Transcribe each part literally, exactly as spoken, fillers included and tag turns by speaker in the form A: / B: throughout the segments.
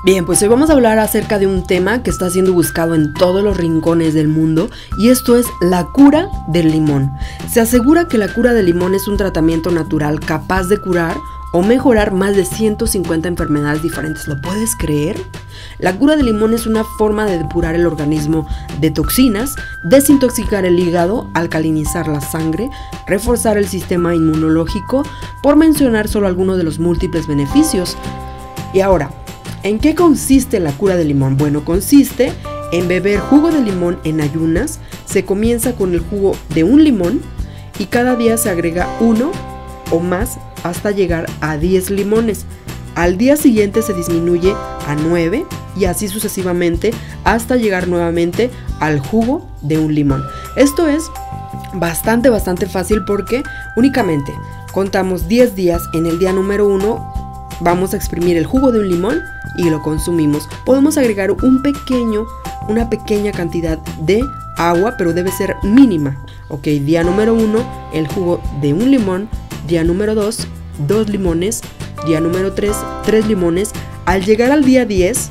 A: Bien, pues hoy vamos a hablar acerca de un tema que está siendo buscado en todos los rincones del mundo, y esto es la cura del limón. Se asegura que la cura del limón es un tratamiento natural capaz de curar o mejorar más de ciento cincuenta enfermedades diferentes. ¿Lo puedes creer? La cura del limón es una forma de depurar el organismo de toxinas, desintoxicar el hígado, alcalinizar la sangre, reforzar el sistema inmunológico, por mencionar solo algunos de los múltiples beneficios. Y ahora, ¿en qué consiste la cura del limón? Bueno, consiste en beber jugo de limón en ayunas. Se comienza con el jugo de un limón y cada día se agrega uno o más hasta llegar a diez limones. Al día siguiente se disminuye a nueve y así sucesivamente hasta llegar nuevamente al jugo de un limón. Esto es bastante, bastante fácil porque únicamente contamos diez días. En el día número uno vamos a exprimir el jugo de un limón y lo consumimos. Podemos agregar un pequeño, una pequeña cantidad de agua, pero debe ser mínima. Ok, día número uno, el jugo de un limón. Día número dos, dos limones. Día número tres, tres limones. Al llegar al día diez,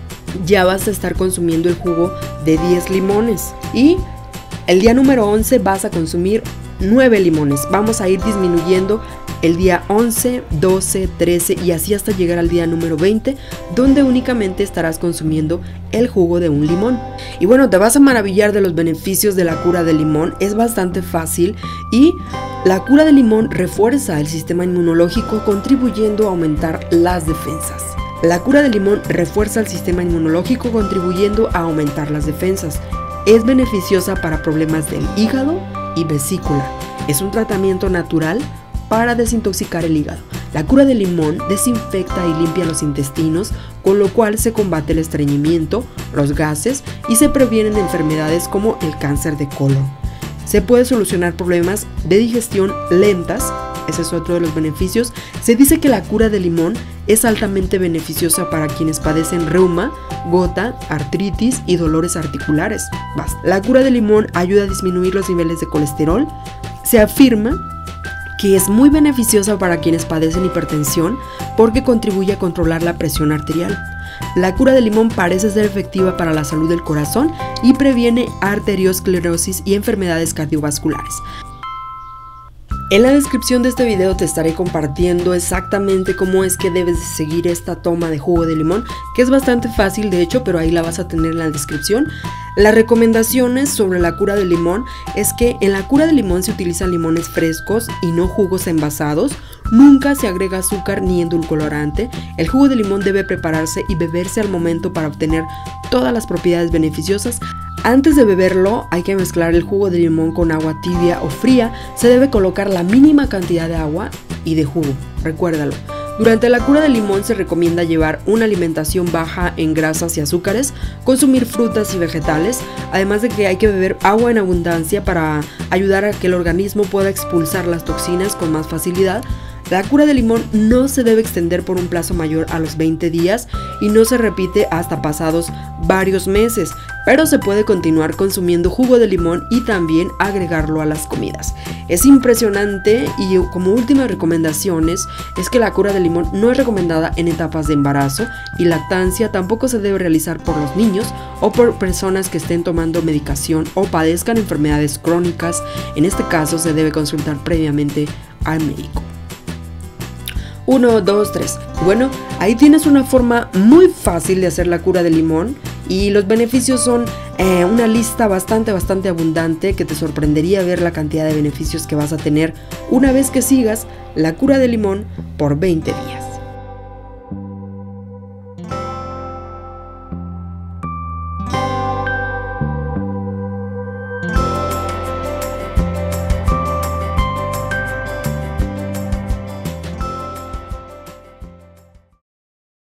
A: ya vas a estar consumiendo el jugo de diez limones. Y el día número once vas a consumir nueve limones. Vamos a ir disminuyendo el día once, doce, trece y así hasta llegar al día número veinte, donde únicamente estarás consumiendo el jugo de un limón. Y bueno, te vas a maravillar de los beneficios de la cura del limón. Es bastante fácil y la cura del limón refuerza el sistema inmunológico, contribuyendo a aumentar las defensas. La cura del limón refuerza el sistema inmunológico, contribuyendo a aumentar las defensas. Es beneficiosa para problemas del hígado y vesícula. Es un tratamiento natural para desintoxicar el hígado. La cura del limón desinfecta y limpia los intestinos, con lo cual se combate el estreñimiento, los gases y se previenen enfermedades como el cáncer de colon. Se puede solucionar problemas de digestión lentas. Ese es otro de los beneficios. Se dice que la cura del limón es altamente beneficiosa para quienes padecen reuma, gota, artritis y dolores articulares. Basta. La cura del limón ayuda a disminuir los niveles de colesterol. Se afirma que es muy beneficiosa para quienes padecen hipertensión porque contribuye a controlar la presión arterial. La cura del limón parece ser efectiva para la salud del corazón y previene arteriosclerosis y enfermedades cardiovasculares. En la descripción de este video te estaré compartiendo exactamente cómo es que debes de seguir esta toma de jugo de limón, que es bastante fácil de hecho, pero ahí la vas a tener en la descripción. Las recomendaciones sobre la cura del limón es que en la cura del limón se utilizan limones frescos y no jugos envasados. Nunca se agrega azúcar ni edulcorante. El jugo de limón debe prepararse y beberse al momento para obtener todas las propiedades beneficiosas. Antes de beberlo hay que mezclar el jugo de limón con agua tibia o fría. Se debe colocar la mínima cantidad de agua y de jugo, recuérdalo. Durante la cura del limón se recomienda llevar una alimentación baja en grasas y azúcares, consumir frutas y vegetales, además de que hay que beber agua en abundancia para ayudar a que el organismo pueda expulsar las toxinas con más facilidad. La cura de limón no se debe extender por un plazo mayor a los veinte días y no se repite hasta pasados varios meses, pero se puede continuar consumiendo jugo de limón y también agregarlo a las comidas. Es impresionante y como últimas recomendaciones es que la cura de limón no es recomendada en etapas de embarazo y lactancia. Tampoco se debe realizar por los niños o por personas que estén tomando medicación o padezcan enfermedades crónicas. En este caso se debe consultar previamente al médico. uno, dos, tres. Bueno, ahí tienes una forma muy fácil de hacer la cura de limón y los beneficios son eh, una lista bastante, bastante abundante que te sorprendería ver la cantidad de beneficios que vas a tener una vez que sigas la cura de limón por veinte días.